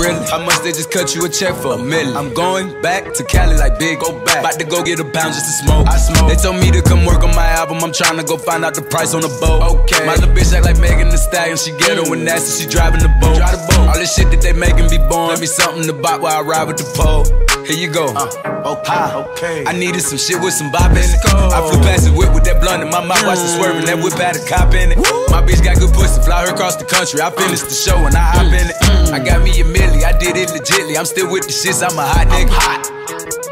really? How much they just cut you a check for? $1 million. I'm going back to Cali like big, go back. About to go get a pound just to smoke. I smoke. They told me to come work on my album. I'm trying to go find out the price on the boat. Okay. My little bitch act like Megan Thee Stallion. She ghetto and nasty, she driving the boat. All this shit that they making be born. Let me something to bop while I ride with the pole. Here you go. Okay. I needed some shit with some bop in it. I flew past the whip with that blunt in my mouth, watched it swerving. That whip had a cop in it. My bitch got good pussy, fly her across the country. I finished the show and I hop in it. I got me a milli, I did it legitly. I'm still with the shits, I'm a hot nigga.